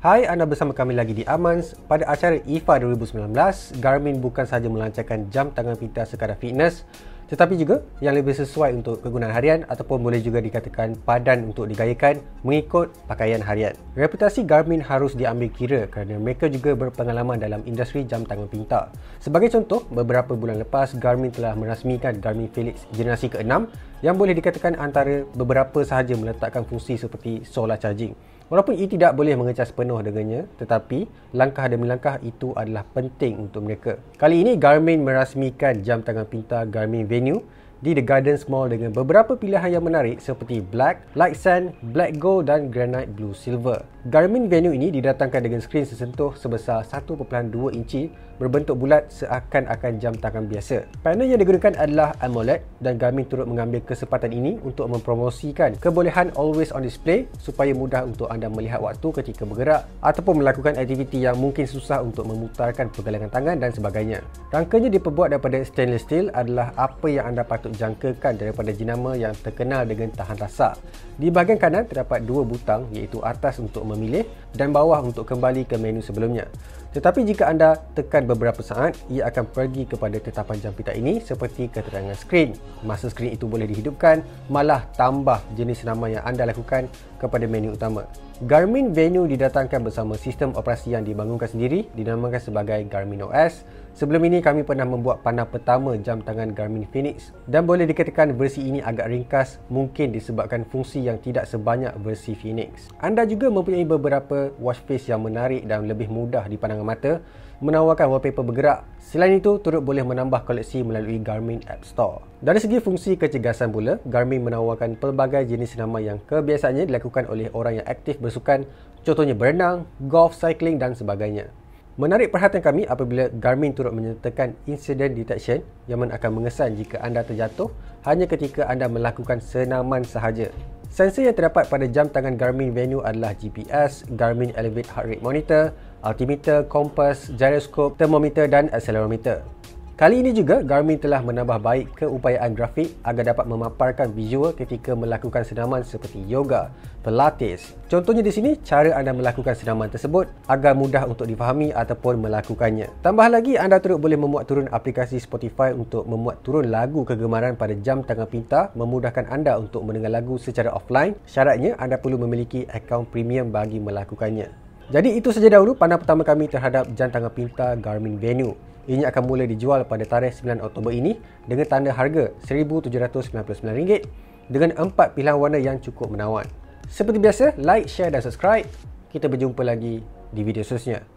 Hai, anda bersama kami lagi di Amans. Pada acara IFA 2019, Garmin bukan sahaja melancarkan jam tangan pintar sekadar fitness, tetapi juga yang lebih sesuai untuk kegunaan harian ataupun boleh juga dikatakan padan untuk digayakan mengikut pakaian harian. Reputasi Garmin harus diambil kira kerana mereka juga berpengalaman dalam industri jam tangan pintar. Sebagai contoh, beberapa bulan lepas Garmin telah merasmikan Garmin Felix generasi ke-6 yang boleh dikatakan antara beberapa sahaja meletakkan fungsi seperti solar charging. Walaupun ia tidak boleh mengecas penuh dengannya, tetapi langkah demi langkah itu adalah penting untuk mereka. Kali ini Garmin merasmikan jam tangan pintar Garmin Venue di The Gardens Mall dengan beberapa pilihan yang menarik seperti Black, Light Sand, Black Gold dan Granite Blue Silver. Garmin Venue ini didatangkan dengan skrin sesentuh sebesar 1.2 inci berbentuk bulat seakan-akan jam tangan biasa. Panel yang digunakan adalah AMOLED dan Garmin turut mengambil kesempatan ini untuk mempromosikan kebolehan always on display supaya mudah untuk anda melihat waktu ketika bergerak ataupun melakukan aktiviti yang mungkin susah untuk memutarkan pergelangan tangan dan sebagainya. Rangkanya diperbuat daripada stainless steel adalah apa yang anda patut jangkakan daripada jenama yang terkenal dengan tahan rasak. Di bahagian kanan terdapat dua butang iaitu atas untuk memilih dan bawah untuk kembali ke menu sebelumnya. Tetapi jika anda tekan beberapa saat, ia akan pergi kepada tetapan jam pintar ini seperti keterangan skrin. Masa skrin itu boleh dihidupkan, malah tambah jenis senaman yang anda lakukan kepada menu utama. Garmin Venue didatangkan bersama sistem operasi yang dibangunkan sendiri dinamakan sebagai Garmin OS. Sebelum ini kami pernah membuat panel pertama jam tangan Garmin Fenix dan boleh dikatakan versi ini agak ringkas mungkin disebabkan fungsi yang tidak sebanyak versi Fenix. Anda juga mempunyai beberapa watch face yang menarik dan lebih mudah dipandang mata, menawarkan wallpaper bergerak. Selain itu, turut boleh menambah koleksi melalui Garmin App Store. Dari segi fungsi kecergasan pula, Garmin menawarkan pelbagai jenis senaman yang kebiasaannya dilakukan oleh orang yang aktif bersukan, contohnya berenang, golf, cycling dan sebagainya. Menarik perhatian kami apabila Garmin turut menyertakan incident detection yang akan mengesan jika anda terjatuh hanya ketika anda melakukan senaman sahaja. Sensor yang terdapat pada jam tangan Garmin Venue adalah GPS, Garmin Elevate Heart Rate Monitor, altimeter, kompas, gyroscope, termometer dan accelerometer. Kali ini juga Garmin telah menambah baik keupayaan grafik agar dapat memaparkan visual ketika melakukan senaman seperti yoga, pilates. Contohnya di sini cara anda melakukan senaman tersebut agar mudah untuk difahami ataupun melakukannya. Tambah lagi, anda turut boleh memuat turun aplikasi Spotify untuk memuat turun lagu kegemaran pada jam tangan pintar, memudahkan anda untuk mendengar lagu secara offline. Syaratnya anda perlu memiliki akaun premium bagi melakukannya. Jadi itu saja dahulu panel pertama kami terhadap jam tangan pintar Garmin Venue. Ianya akan mula dijual pada tarikh 9 Oktober ini dengan tanda harga RM1,799 dengan 4 pilihan warna yang cukup menawan. Seperti biasa, like, share dan subscribe. Kita berjumpa lagi di video seterusnya.